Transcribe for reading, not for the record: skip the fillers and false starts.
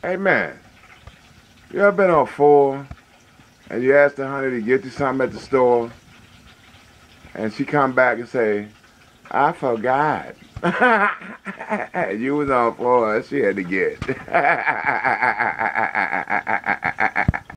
Hey man, you ever been on 4 and you ask the honey to get you something at the store and she come back and say, I forgot. You was on 4 and she had to get.